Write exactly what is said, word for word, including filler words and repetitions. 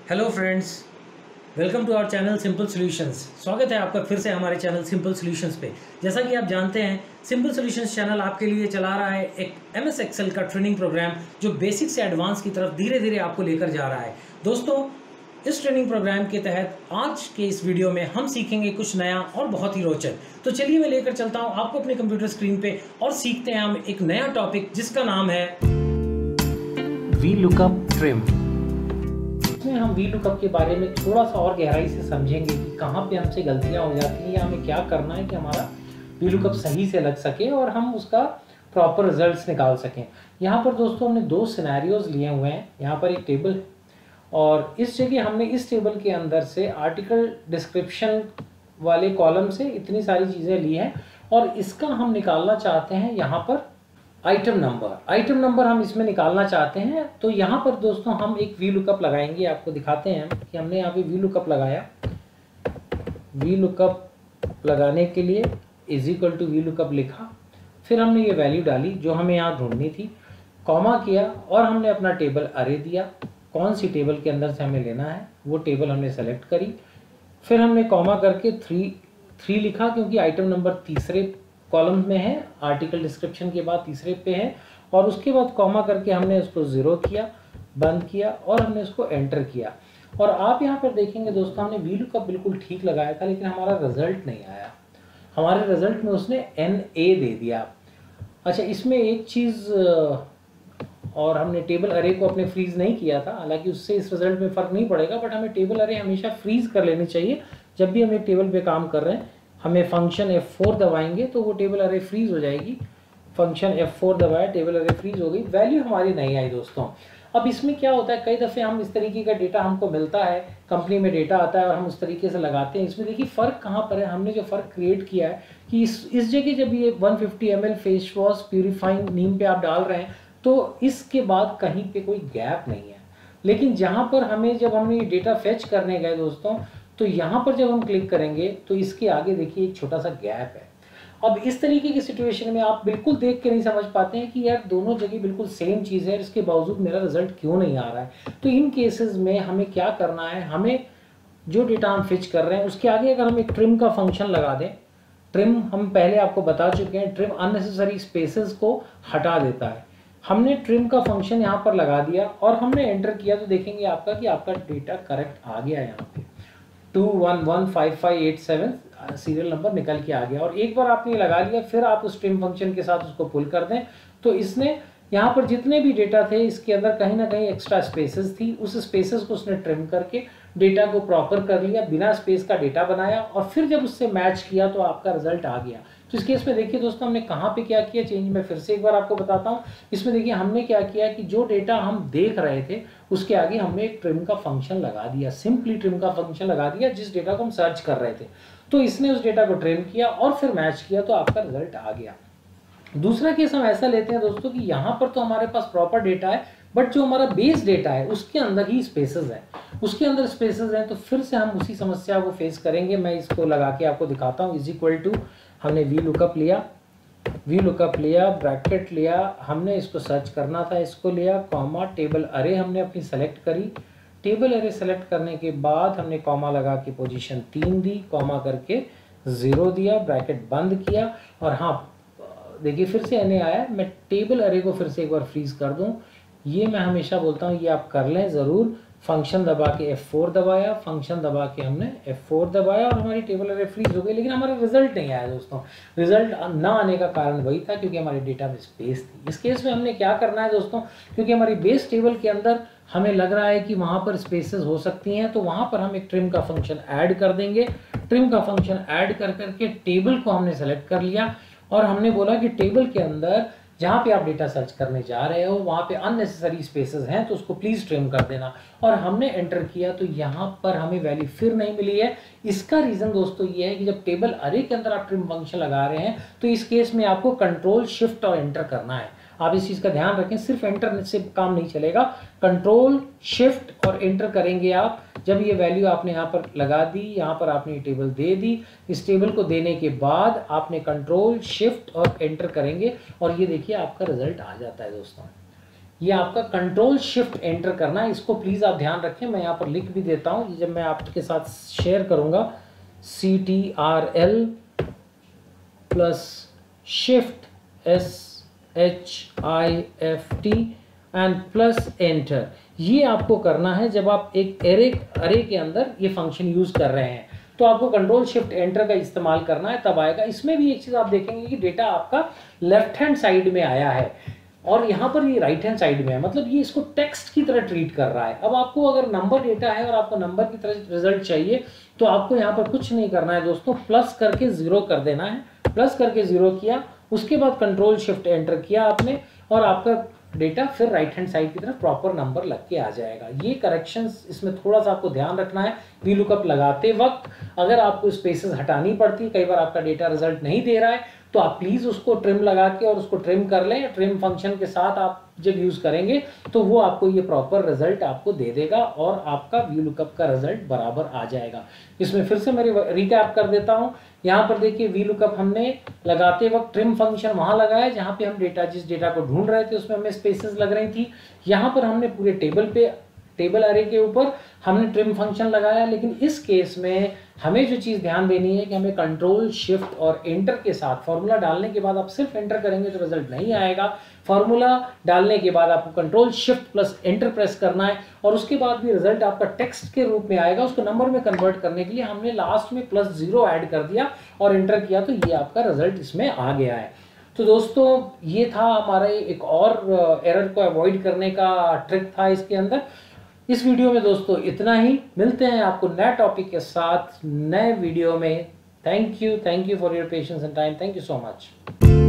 Hello friends, welcome to our channel simple solutions. स्वागत है आपका फिर से हमारे चैनल सिंपल सॉल्यूशंस पे। जैसा कि आप जानते हैं, सिंपल सॉल्यूशंस चैनल आपके लिए चला रहा है एक एमएस एक्सेल का ट्रेनिंग प्रोग्राम जो बेसिक से एडवांस की तरफ धीरे धीरे आपको लेकर जा रहा है। दोस्तों, इस ट्रेनिंग प्रोग्राम के तहत आज के इस वीडियो में हम सीखेंगे कुछ नया और बहुत ही रोचक। तो चलिए मैं लेकर चलता हूँ आपको अपने कंप्यूटर स्क्रीन पे और सीखते हैं हम एक नया टॉपिक जिसका नाम है वी लुकअप ट्रिम। इसमें हम वी लुकअप के बारे में थोड़ा सा और गहराई से समझेंगे कि कहाँ पे हमसे गलतियाँ हो जाती हैं या हमें क्या करना है कि हमारा वी लुकअप सही से लग सके और हम उसका प्रॉपर रिजल्ट्स निकाल सकें। यहाँ पर दोस्तों हमने दो सिनेरियोज लिए हुए हैं। यहाँ पर एक टेबल है और इस जगह हमने इस टेबल के अंदर से आर्टिकल डिस्क्रिप्शन वाले कॉलम से इतनी सारी चीज़ें ली हैं और इसका हम निकालना चाहते हैं यहाँ पर आइटम नंबर। आइटम नंबर हम इसमें निकालना चाहते हैं। तो यहाँ पर दोस्तों हम एक वी लुकअप लगाएंगे। आपको दिखाते हैं कि हमने यहाँ पे वी लुकअप लगाया। वी लुकअप लगाने के लिए is equal to V lookup लिखा, फिर हमने ये वैल्यू डाली जो हमें यहाँ ढूंढनी थी, कॉमा किया और हमने अपना टेबल अरे दिया। कौन सी टेबल के अंदर से हमें लेना है वो टेबल हमने सेलेक्ट करी, फिर हमने कॉमा करके थ्री थ्री लिखा क्योंकि आइटम नंबर तीसरे कॉलम में है, आर्टिकल डिस्क्रिप्शन के बाद तीसरे पे है, और उसके बाद कॉमा करके हमने उसको ज़ीरो किया, बंद किया और हमने उसको एंटर किया। और आप यहाँ पर देखेंगे दोस्तों, हमने वी लुकअप बिल्कुल ठीक लगाया था लेकिन हमारा रिजल्ट नहीं आया। हमारे रिजल्ट में उसने एन ए दे दिया। अच्छा, इसमें एक चीज़ और हमने टेबल अरे को अपने फ्रीज नहीं किया था, हालांकि उससे इस रिजल्ट में फ़र्क नहीं पड़ेगा, बट हमें टेबल अरे हमेशा फ्रीज कर लेनी चाहिए। जब भी हम एक टेबल पे काम कर रहे हैं हमें फंक्शन एफ फोर दबाएंगे तो वो टेबल अरे फ्रीज हो जाएगी। फंक्शन एफ फोर दबाया, टेबल अरे फ्रीज हो गई, वैल्यू हमारी नहीं आई दोस्तों। अब इसमें क्या होता है, कई दफ़े हम इस तरीके का डेटा हमको मिलता है, कंपनी में डेटा आता है और हम उस तरीके से लगाते हैं। इसमें देखिए फ़र्क कहाँ पर है। हमने जो फ़र्क क्रिएट किया है कि इस इस जगह जब ये one fifty M L face wash purifying neem पे आप डाल रहे हैं तो इसके बाद कहीं पे कोई गैप नहीं है। लेकिन जहाँ पर हमें जब हमने ये डेटा फेच करने गए दोस्तों, तो यहाँ पर जब हम क्लिक करेंगे तो इसके आगे देखिए एक छोटा सा गैप है। अब इस तरीके की सिचुएशन में आप बिल्कुल देख के नहीं समझ पाते हैं कि यार दोनों जगह बिल्कुल सेम चीज़ है, इसके बावजूद मेरा रिजल्ट क्यों नहीं आ रहा है। तो इन केसेस में हमें क्या करना है, हमें जो डेटा हम फिच कर रहे हैं उसके आगे अगर हम एक ट्रिम का फंक्शन लगा दें, ट्रिम हम पहले आपको बता चुके हैं, ट्रिम अननेसेसरी स्पेसेस को हटा देता है। हमने ट्रिम का फंक्शन यहाँ पर लगा दिया और हमने एंटर किया तो देखेंगे आपका कि आपका डेटा करेक्ट आ गया। यहाँ पे two one one five five eight seven serial number निकल के आ गया। और एक बार आपने लगा लिया फिर आप उस ट्रिम फंक्शन के साथ उसको पुल कर दें तो इसने यहाँ पर जितने भी डेटा थे इसके अंदर कहीं ना कहीं एक्स्ट्रा स्पेसेस थी, उस स्पेसेस को उसने ट्रिम करके डेटा को प्रॉपर कर लिया, बिना स्पेस का डेटा बनाया और फिर जब उससे मैच किया तो आपका रिजल्ट आ गया। तो इस केस में देखिए दोस्तों हमने कहाँ पे क्या किया चेंज, मैं फिर से एक बार आपको बताता हूँ। इसमें देखिए हमने क्या किया कि जो डेटा हम देख रहे थे उसके आगे हमने एक ट्रिम का फंक्शन लगा दिया, सिंपली ट्रिम का फंक्शन लगा दिया जिस डेटा को हम सर्च कर रहे थे। तो इसने उस डेटा को ट्रिम किया और फिर मैच किया तो आपका रिजल्ट आ गया। दूसरा केस हम ऐसा लेते हैं दोस्तों कि यहाँ पर तो हमारे पास प्रॉपर डेटा है बट जो हमारा बेस डेटा है उसके अंदर ही स्पेसेस है, उसके अंदर स्पेसेस हैं। तो फिर से हम उसी समस्या को फेस करेंगे। मैं इसको लगा के आपको दिखाता हूँ। इज इक्वल टू हमने वी लुकअप लिया, वी लुकअप लिया, ब्रैकेट लिया, हमने इसको सर्च करना था, इसको लिया, कॉमा, टेबल अरे हमने अपनी सेलेक्ट करी। टेबल अरे सेलेक्ट करने के बाद हमने कॉमा लगा के पोजीशन तीन दी, कॉमा करके ज़ीरो दिया, ब्रैकेट बंद किया और हाँ देखिए फिर से एन ए आया। मैं टेबल अरे को फिर से एक बार फ्रीज कर दूं, ये मैं हमेशा बोलता हूँ ये आप कर लें ज़रूर। फंक्शन दबा के एफ फोर दबाया, फंक्शन दबा के हमने एफ फोर दबाया और हमारी टेबल अरे फ्रीज हो गई, लेकिन हमारा रिजल्ट नहीं आया दोस्तों। रिजल्ट ना आने का कारण वही था क्योंकि हमारी डेटा में स्पेस थी। इस केस में हमने क्या करना है दोस्तों, क्योंकि हमारी बेस टेबल के अंदर हमें लग रहा है कि वहाँ पर स्पेसेस हो सकती हैं तो वहाँ पर हम एक ट्रिम का फंक्शन ऐड कर देंगे। ट्रिम का फंक्शन ऐड कर करके टेबल को हमने सेलेक्ट कर लिया और हमने बोला कि टेबल के अंदर जहाँ पे आप डेटा सर्च करने जा रहे हो वहाँ पे अननेसेसरी स्पेसेस हैं तो उसको प्लीज़ ट्रिम कर देना। और हमने एंटर किया तो यहाँ पर हमें वैल्यू फिर नहीं मिली है। इसका रीज़न दोस्तों ये है कि जब टेबल अरे के अंदर आप ट्रिम फंक्शन लगा रहे हैं तो इस केस में आपको कंट्रोल शिफ्ट और एंटर करना है। आप इस चीज़ का ध्यान रखें, सिर्फ एंटर से काम नहीं चलेगा, कंट्रोल शिफ्ट और एंटर करेंगे आप। जब ये वैल्यू आपने यहाँ पर लगा दी, यहाँ पर आपने ये टेबल दे दी, इस टेबल को देने के बाद आपने कंट्रोल शिफ्ट और एंटर करेंगे और ये देखिए आपका रिजल्ट आ जाता है दोस्तों। ये आपका कंट्रोल शिफ्ट एंटर करना है, इसको प्लीज़ आप ध्यान रखें। मैं यहाँ पर लिख भी देता हूँ, जब मैं आपके साथ शेयर करूँगा, C T R L plus shift S H I F T and plus enter. ये आपको करना है जब आप एक एरे अरे के अंदर ये फंक्शन यूज़ कर रहे हैं, तो आपको कंट्रोल शिफ्ट एंटर का इस्तेमाल करना है, तब आएगा। इसमें भी एक चीज़ आप देखेंगे कि डेटा आपका लेफ्ट हैंड साइड में आया है और यहाँ पर ये राइट हैंड साइड में है, मतलब ये इसको टेक्स्ट की तरह ट्रीट कर रहा है। अब आपको अगर नंबर डेटा है और आपको नंबर की तरह रिजल्ट चाहिए, तो आपको यहाँ पर कुछ नहीं करना है दोस्तों, प्लस करके ज़ीरो कर देना है। प्लस करके ज़ीरो किया, उसके बाद कंट्रोल शिफ्ट एंटर किया आपने, और आपका डेटा फिर राइट हैंड साइड की तरफ प्रॉपर नंबर लग के आ जाएगा। ये करेक्शंस इसमें थोड़ा सा आपको ध्यान रखना है। वी लुकअप लगाते वक्त अगर आपको स्पेसेस हटानी पड़ती, कई बार आपका डेटा रिजल्ट नहीं दे रहा है, तो आप प्लीज़ उसको ट्रिम लगा के और उसको ट्रिम कर लें। ट्रिम फंक्शन के साथ आप जब यूज़ करेंगे तो वो आपको ये प्रॉपर रिजल्ट आपको दे देगा और आपका वी लुकअप का रिजल्ट बराबर आ जाएगा। इसमें फिर से मैं रिकैप कर देता हूँ। यहाँ पर देखिए वी लुकअप हमने लगाते वक्त ट्रिम फंक्शन वहाँ लगाया जहाँ पे हम डेटा जिस डेटा को ढूंढ रहे थे उसमें हमें स्पेसेस लग रही थी। यहाँ पर हमने पूरे टेबल पे टेबल अरे के ऊपर हमने ट्रिम फंक्शन लगाया। लेकिन इस केस में हमें जो चीज़ ध्यान देनी है कि हमें कंट्रोल शिफ्ट और एंटर के साथ, फार्मूला डालने के बाद आप सिर्फ एंटर करेंगे तो रिजल्ट नहीं आएगा। फार्मूला डालने के बाद आपको control shift plus enter press करना है और उसके बाद भी रिजल्ट आपका टेक्स्ट के रूप में आएगा। उसको नंबर में कन्वर्ट करने के लिए हमने लास्ट में प्लस जीरो ऐड कर दिया और एंटर किया, तो ये आपका रिजल्ट इसमें आ गया है। तो दोस्तों ये था हमारा एक और एरर को अवॉइड करने का ट्रिक था इसके अंदर। इस वीडियो में दोस्तों इतना ही। मिलते हैं आपको नए टॉपिक के साथ नए वीडियो में। Thank you thank you for your patience and time. Thank you so much.